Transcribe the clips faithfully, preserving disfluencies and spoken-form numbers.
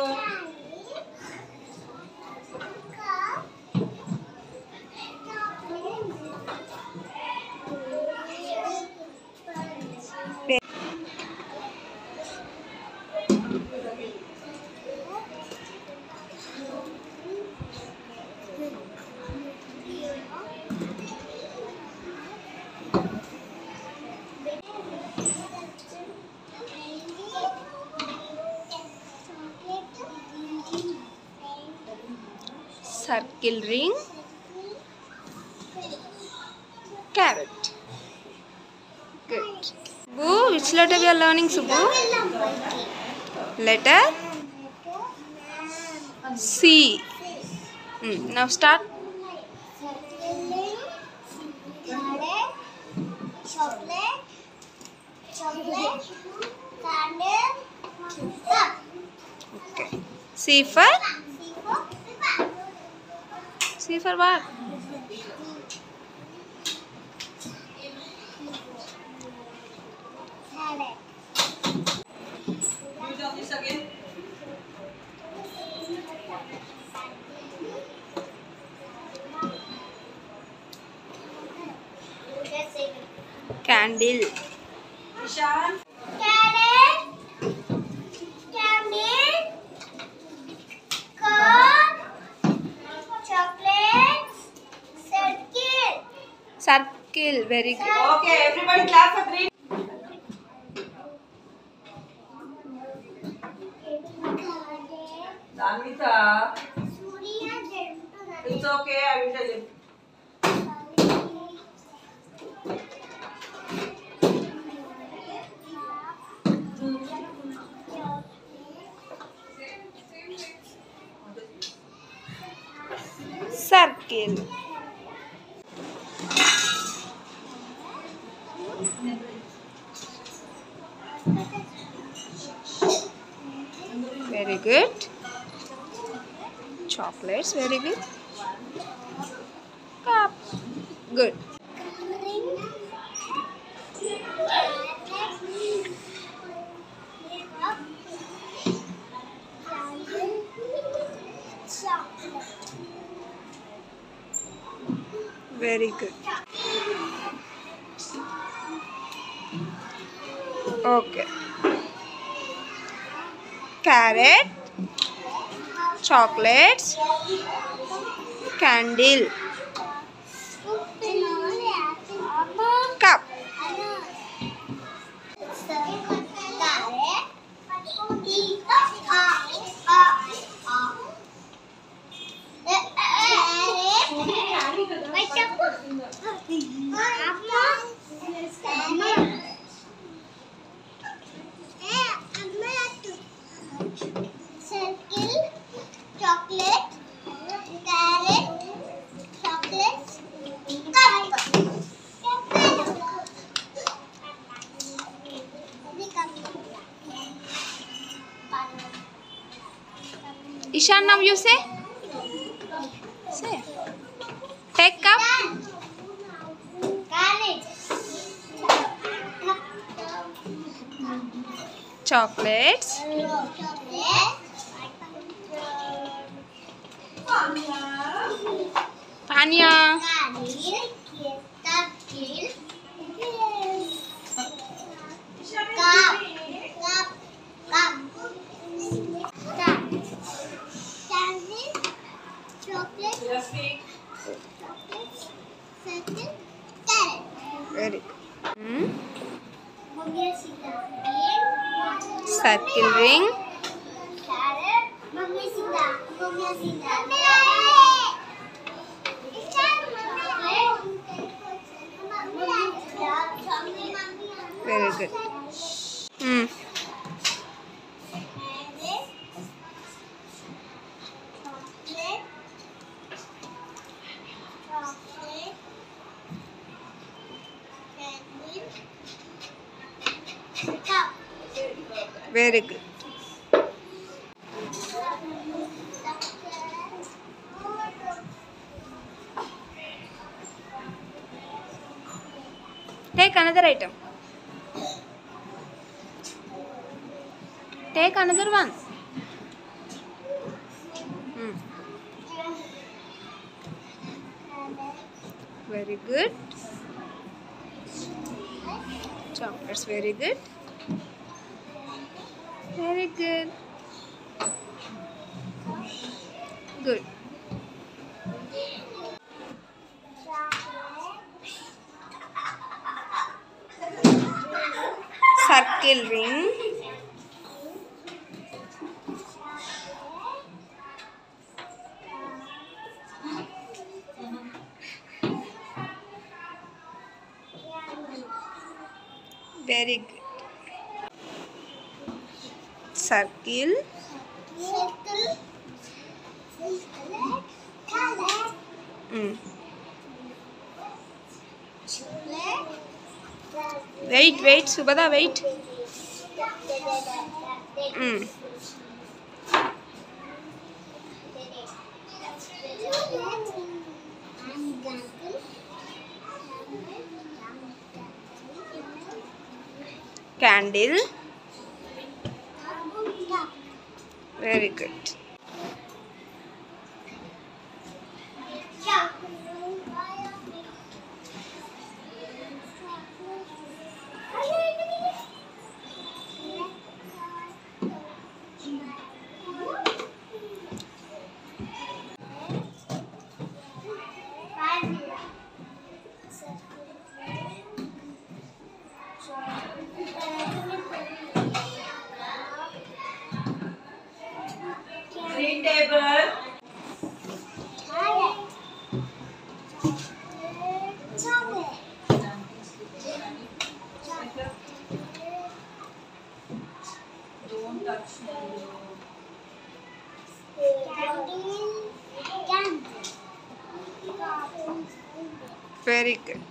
Circle ring, carrot. Good. Subbu, which letter we are learning, Subbu? Letter C. Mm. Now start. Chocolate, chocolate, candle, cup. Okay. C for? C for what? Candle. Ishan. Carrot, candle, cup, chocolates, circle. Circle. Very good. Okay, everybody clap for three. Danvita, it's okay, I will tell you. Circle. Very good. Chocolates, very good. Cup. Good. Very good. Okay. Carrot, chocolates, candle, cup. Circle, chocolate, carrot, chocolates, cup. Ishan, now you say. Say. Take cup. Chocolates. Tanya. Very good. Hmm? Circle ring. Very good. Hmm. Very good. Take another item. Take another one. Very good. Chocolates. Very good. Very good. Good. Circle ring. Very good. Circle. Circle. Color. Mm. Chocolate. Wait, wait, Subhada, wait. Mm. Candle. Very good. Green table. Don't touch me. Very good.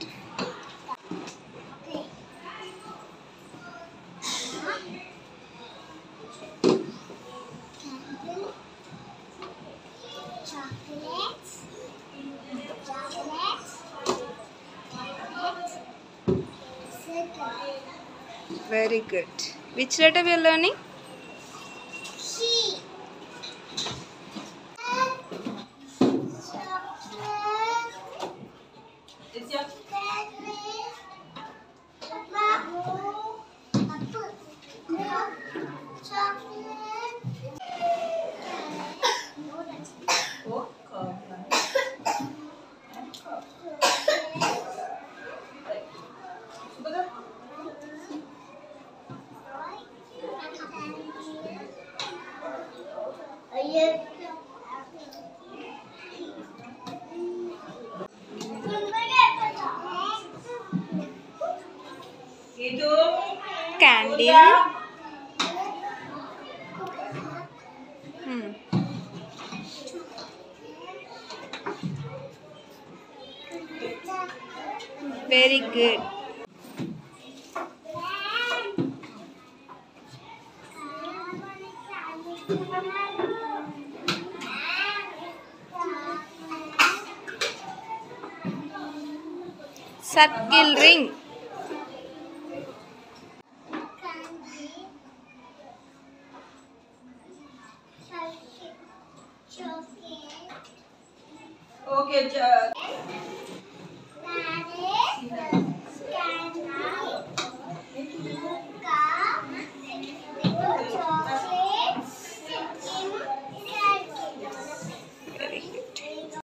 Chocolates. Chocolates. Circle. Very good. Which letter we are learning? She. It's your oh, cup. Subhada. Itu Candle. Hmm. Very good. Circle ring. okay. Ja- Chocolate.